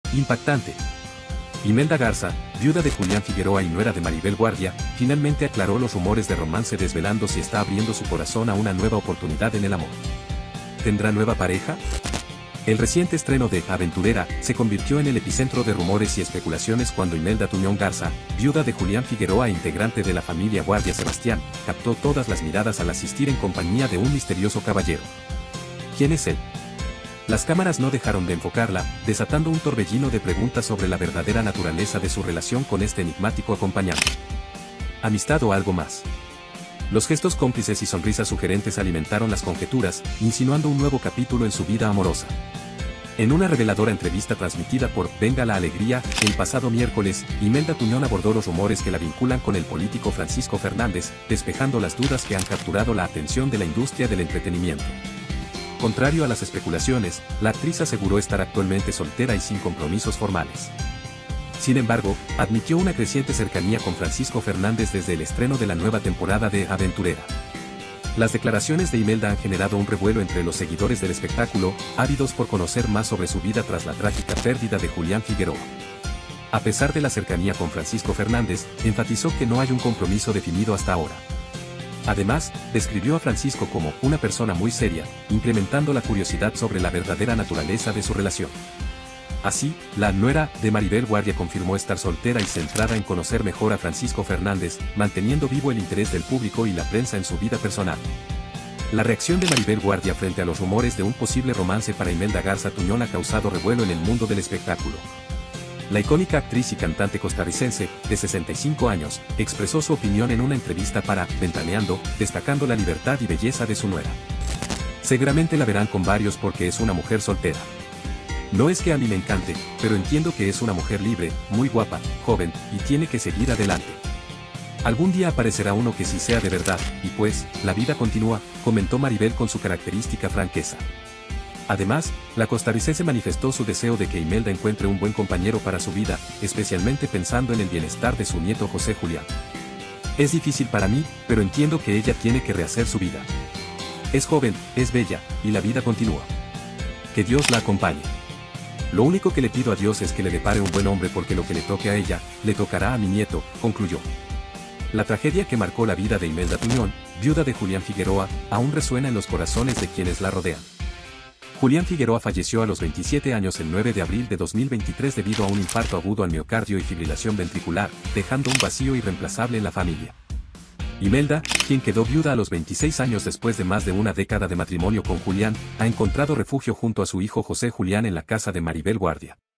Impactante. Imelda Garza, viuda de Julián Figueroa y nuera de Maribel Guardia, finalmente aclaró los rumores de romance desvelando si está abriendo su corazón a una nueva oportunidad en el amor. ¿Tendrá nueva pareja? El reciente estreno de Aventurera se convirtió en el epicentro de rumores y especulaciones cuando Imelda Tuñón Garza, viuda de Julián Figueroa e integrante de la familia Guardia Sebastián, captó todas las miradas al asistir en compañía de un misterioso caballero. ¿Quién es él? Las cámaras no dejaron de enfocarla, desatando un torbellino de preguntas sobre la verdadera naturaleza de su relación con este enigmático acompañante. ¿Amistad o algo más? Los gestos cómplices y sonrisas sugerentes alimentaron las conjeturas, insinuando un nuevo capítulo en su vida amorosa. En una reveladora entrevista transmitida por Venga la Alegría, el pasado miércoles, Imelda Tuñón abordó los rumores que la vinculan con el político Francisco Fernández, despejando las dudas que han capturado la atención de la industria del entretenimiento. Contrario a las especulaciones, la actriz aseguró estar actualmente soltera y sin compromisos formales. Sin embargo, admitió una creciente cercanía con Francisco Fernández desde el estreno de la nueva temporada de Aventurera. Las declaraciones de Imelda han generado un revuelo entre los seguidores del espectáculo, ávidos por conocer más sobre su vida tras la trágica pérdida de Julián Figueroa. A pesar de la cercanía con Francisco Fernández, enfatizó que no hay un compromiso definido hasta ahora. Además, describió a Francisco como una persona muy seria, incrementando la curiosidad sobre la verdadera naturaleza de su relación. Así, la nuera de Maribel Guardia confirmó estar soltera y centrada en conocer mejor a Francisco Fernández, manteniendo vivo el interés del público y la prensa en su vida personal. La reacción de Maribel Guardia frente a los rumores de un posible romance para Imelda Garza Tuñón ha causado revuelo en el mundo del espectáculo. La icónica actriz y cantante costarricense, de 65 años, expresó su opinión en una entrevista para Ventaneando, destacando la libertad y belleza de su nuera. Seguramente la verán con varios porque es una mujer soltera. No es que a mí me encante, pero entiendo que es una mujer libre, muy guapa, joven, y tiene que seguir adelante. Algún día aparecerá uno que sí sea de verdad, y pues, la vida continúa, comentó Maribel con su característica franqueza. Además, la costarricense manifestó su deseo de que Imelda encuentre un buen compañero para su vida, especialmente pensando en el bienestar de su nieto José Julián. Es difícil para mí, pero entiendo que ella tiene que rehacer su vida. Es joven, es bella, y la vida continúa. Que Dios la acompañe. Lo único que le pido a Dios es que le depare un buen hombre porque lo que le toque a ella, le tocará a mi nieto, concluyó. La tragedia que marcó la vida de Imelda Tuñón, viuda de Julián Figueroa, aún resuena en los corazones de quienes la rodean. Julián Figueroa falleció a los 27 años el 9 de abril de 2023 debido a un infarto agudo al miocardio y fibrilación ventricular, dejando un vacío irreemplazable en la familia. Imelda, quien quedó viuda a los 26 años después de más de una década de matrimonio con Julián, ha encontrado refugio junto a su hijo José Julián en la casa de Maribel Guardia.